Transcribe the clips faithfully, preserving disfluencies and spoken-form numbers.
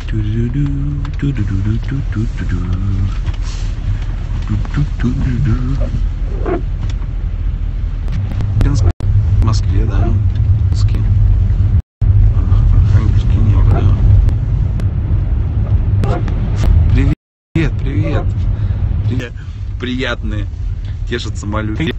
В Москве, да. В Москве. Архангельске небо, да. Привет, привет. Привет. Приятные. Тешат самолеты.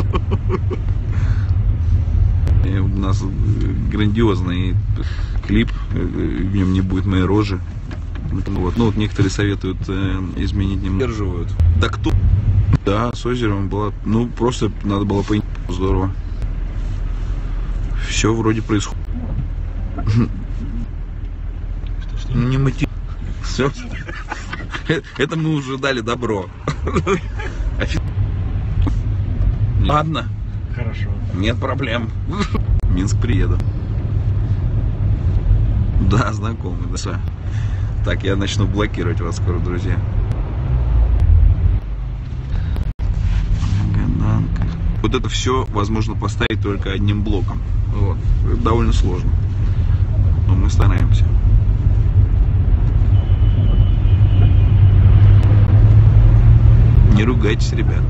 У нас грандиозный клип, в нем не будет моей рожи. Вот. Ну вот некоторые советуют э, изменить, не удерживают. Да кто? Да, с озером было. Ну просто надо было понять. Здорово. Все вроде происходит. Ну не мотив. Все. Это мы уже дали добро. Ладно. Хорошо. Нет проблем. В Минск приеду. Да, знакомый, да. Так, я начну блокировать вас скоро, друзья. Гаданка. Вот это все возможно поставить только одним блоком. Вот. Это довольно сложно. Но мы стараемся. Не ругайтесь, ребят.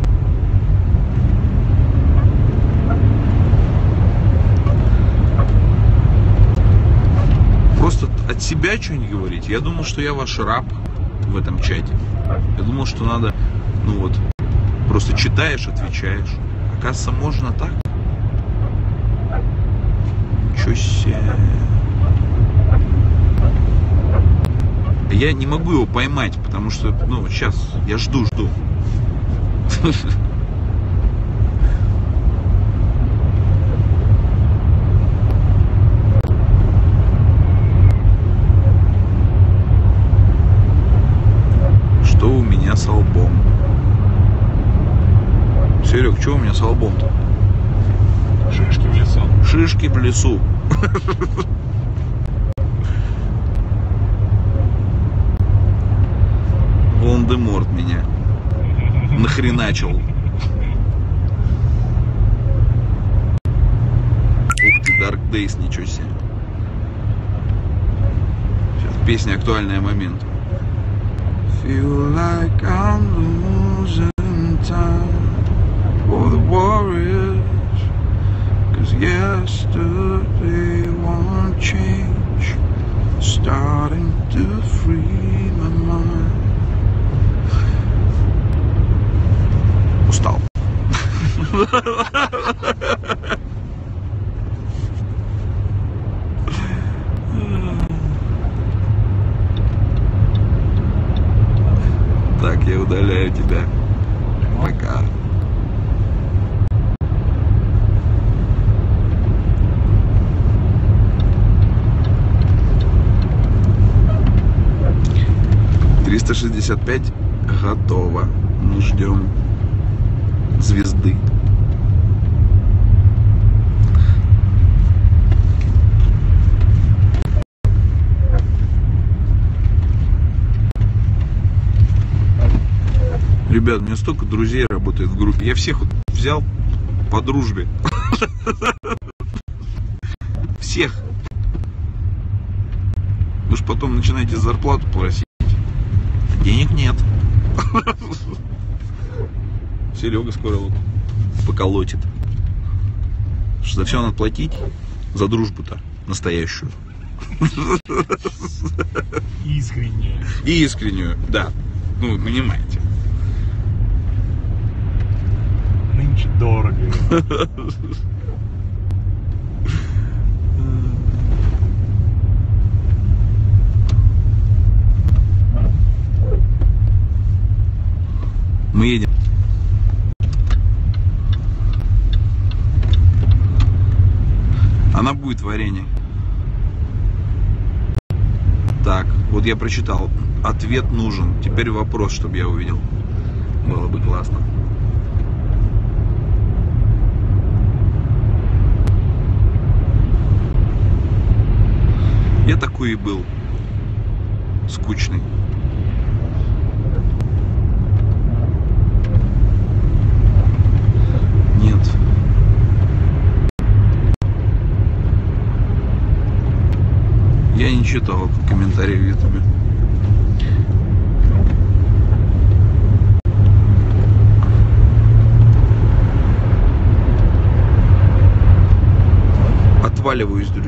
Просто от себя что-нибудь говорить. Я думал, что я ваш раб в этом чате. Я думал, что надо, ну вот, просто читаешь, отвечаешь. Оказывается, можно так. Ничего себе. Я не могу его поймать, потому что, ну, сейчас я жду, жду. Что у меня с лбом? Серег, что у меня с лбом-то? Шишки в лесу. Шишки в лесу. Волан-де-Морт меня нахреначил. Ух ты, Dark Days, ничего себе. Сейчас песня актуальная момент. Feel like I'm losing time for the warriors, cause yesterday won't change, starting to free my mind. Устал. Так, я удаляю тебя. Пока. триста шестьдесят пять готово. Мы ждем звезды. Ребят, у меня столько друзей работает в группе. Я всех взял по дружбе. Всех. Вы же потом начинаете зарплату просить. Денег нет. Серега скоро вот поколотит. Что за все надо платить? За дружбу-то настоящую. Искренне. И искреннюю, да. Ну, вы понимаете. Нынче дорого. Мы едем. Она будет варенье. Так, вот я прочитал. Ответ нужен. Теперь вопрос, чтобы я увидел. Было бы классно. Я такой и был. Скучный. Нет. Я я не читал комментарии в ютубе. Отваливаюсь, друзья.